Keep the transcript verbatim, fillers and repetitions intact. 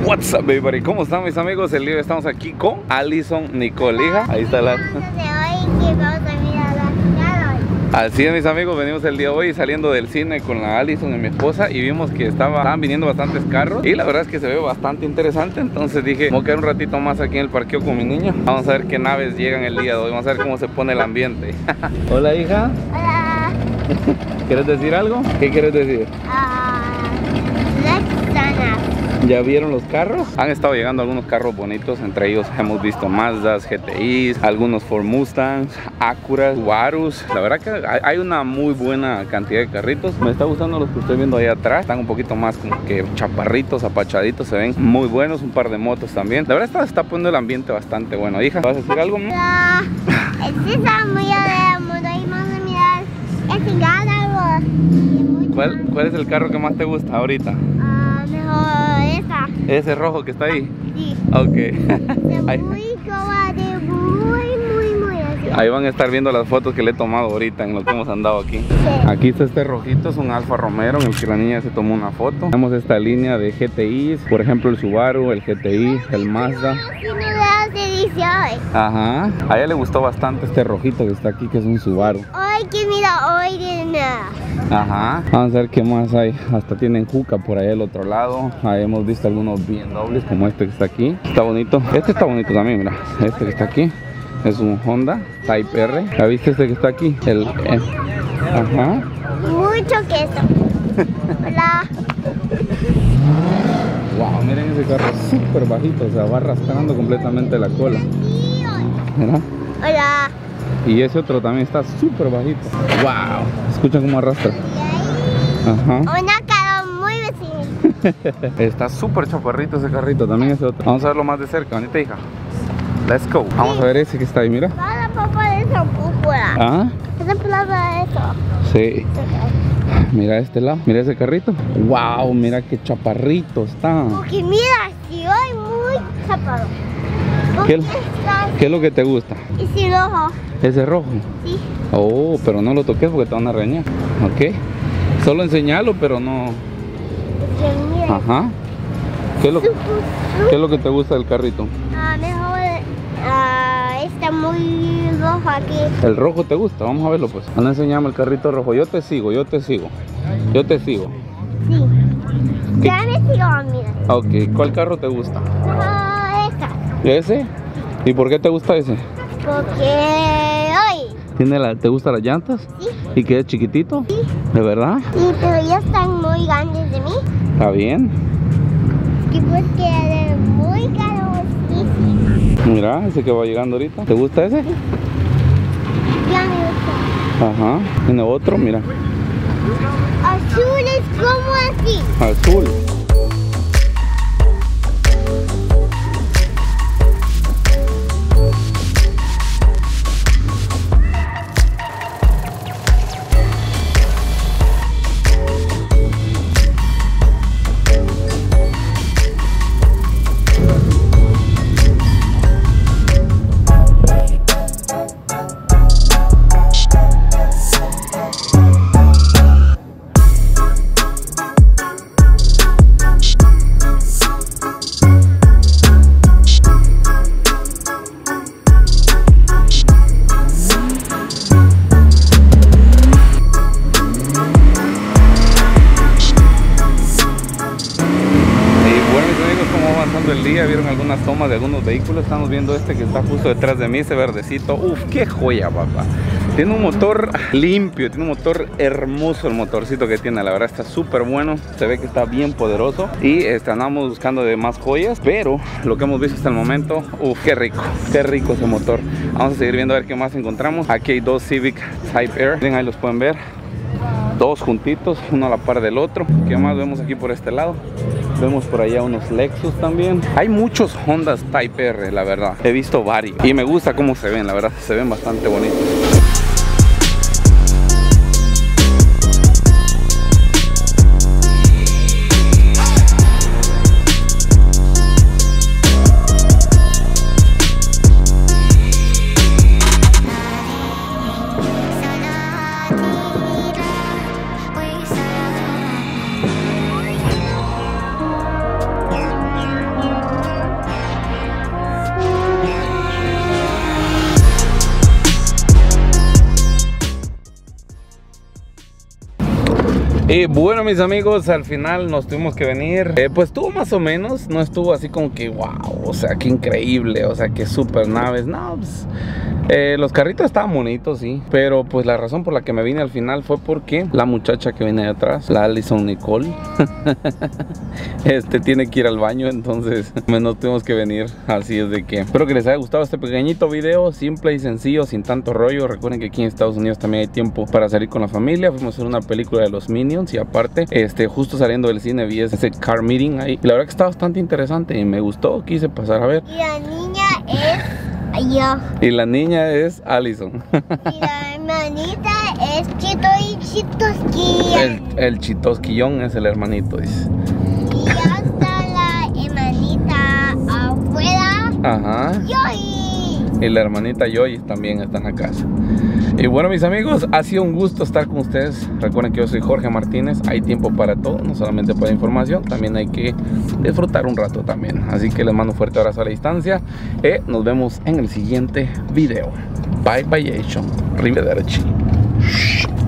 What's up, everybody? ¿Cómo están mis amigos? El día de hoy estamos aquí con Alison Nicole, hija. Ahí está la... Así es, mis amigos, venimos el día de hoy saliendo del cine con la Alison y mi esposa y vimos que estaba, estaban viniendo bastantes carros y la verdad es que se ve bastante interesante. Entonces dije, vamos a quedar un ratito más aquí en el parqueo con mi niño. Vamos a ver qué naves llegan el día de hoy, vamos a ver cómo se pone el ambiente. Hola, hija. Hola. ¿Quieres decir algo? ¿Qué quieres decir? Uh, let's sign up. ¿Ya vieron los carros? Han estado llegando algunos carros bonitos, entre ellos hemos visto Mazdas, G T Is, algunos Ford Mustangs, Acuras, Subarus. La verdad que hay una muy buena cantidad de carritos. Me está gustando los que estoy viendo ahí atrás. Están un poquito más como que chaparritos, apachaditos, se ven muy buenos. Un par de motos también. La verdad está, está poniendo el ambiente bastante bueno. Hija, ¿vas a decir algo? Hola. Sí, está muy hermoso. Y vamos a mirar ese carro. ¿Cuál, ¿Cuál es el carro que más te gusta ahorita? Uh, mejor esa. ¿Ese rojo que está ahí? Sí. Ok. De muy cobarde, muy, muy, muy así. Ahí van a estar viendo las fotos que le he tomado ahorita en lo que hemos andado aquí. Sí. Aquí está este rojito, es un Alfa Romero en el que la niña se tomó una foto. Tenemos esta línea de G T Is, por ejemplo el Subaru, el G T I, el Mazda. Si no le das edición. Ajá. A ella le gustó bastante este rojito que está aquí, que es un Subaru. Hoy que mira, hoy de nada. Ajá. Vamos a ver qué más hay. Hasta tienen Juca por ahí al otro lado. Ahí hemos visto algunos B M Ws como este que está aquí. Está bonito. Este está bonito también, mira. Este que está aquí es un Honda Type R. ¿Ya viste este que está aquí? El, el... Ajá. Mucho queso. Hola. Wow, miren ese carro súper bajito. O sea, va arrastrando completamente la cola. Mira. Hola. Y ese otro también está súper bajito. Wow. Escucha cómo arrastra. Ajá. Una cara muy vecina. Está súper chaparrito ese carrito, también ese otro. Vamos a verlo más de cerca, bonita hija. Let's go. Vamos a ver ese que está ahí, mira. Para papá de esa púpula. Ah, Esa plaza de eso. sí. Mira este lado, mira ese carrito. Wow, mira qué chaparrito está. Porque mira, si hoy muy chaparro. ¿Qué, Está... ¿Qué es lo que te gusta? Y si rojo. Ese rojo. Sí. Oh, pero no lo toques porque te van a reñar. Ok. Solo enseñalo, pero no. Porque mira. Ajá. ¿Qué es lo, ¿qué es lo que te gusta del carrito? Ah, mejor. Ah, está muy rojo aquí. ¿El rojo te gusta? Vamos a verlo pues. Anda, enseñame el carrito rojo. Yo te sigo, yo te sigo. Yo te sigo. Sí. ¿Qué? Ya me sigo, mira. Ok, ¿cuál carro te gusta? Ah, esta. ¿Ese? ¿Y por qué te gusta ese? Porque hoy. ¿Tiene la, ¿Te gustan las llantas? Sí. ¿Y que es chiquitito? Sí. ¿De verdad? Sí, pero ya están muy grandes de mí. ¿Está bien? Y porque es muy carosísimo. Mira, ese que va llegando ahorita. ¿Te gusta ese? Ya me gusta. Ajá. ¿Tiene otro? Mira. Azul es como así. Azul. El día, vieron algunas tomas de algunos vehículos. Estamos viendo este que está justo detrás de mí, ese verdecito. Uf, qué joya, papá. Tiene un motor limpio, tiene un motor hermoso, el motorcito que tiene. La verdad está súper bueno, se ve que está bien poderoso. Y este, andamos buscando de más joyas, pero lo que hemos visto hasta el momento, uf, qué rico, qué rico ese motor. Vamos a seguir viendo a ver qué más encontramos. Aquí hay dos Civic Type R, miren, ahí los pueden ver. Dos juntitos, uno a la par del otro. ¿Qué más vemos aquí por este lado? Vemos por allá unos Lexus también. Hay muchos Hondas Type R, la verdad. He visto varios y me gusta cómo se ven, la verdad. Se ven bastante bonitos. Y bueno, mis amigos, al final nos tuvimos que venir. eh, Pues estuvo más o menos, no estuvo así como que wow, o sea, qué increíble, o sea, qué super naves. No, pues, eh, los carritos estaban bonitos, sí, pero pues la razón por la que me vine al final fue porque la muchacha que viene de atrás, la Alison Nicole, este tiene que ir al baño, entonces nos tuvimos que venir. Así es de que espero que les haya gustado este pequeñito video, simple y sencillo, sin tanto rollo. Recuerden que aquí en Estados Unidos también hay tiempo para salir con la familia. Fuimos a hacer una película de los Minions y aparte, este, justo saliendo del cine vi ese car meeting ahí. Y la verdad que está bastante interesante y me gustó, quise pasar a ver. Y la niña es yo. Y la niña es Alison. Y la hermanita es Chito y Chitosquilla. El, el chitosquillón es el hermanito, dice. Y ya está la hermanita afuera. Ajá. Yoyi. Y la hermanita Yoyi también está en la casa. Y bueno, mis amigos, ha sido un gusto estar con ustedes. Recuerden que yo soy Jorge Martínez. Hay tiempo para todo, no solamente para información, también hay que disfrutar un rato también. Así que les mando un fuerte abrazo a la distancia. Y nos vemos en el siguiente video. Bye bye, Arrivederci.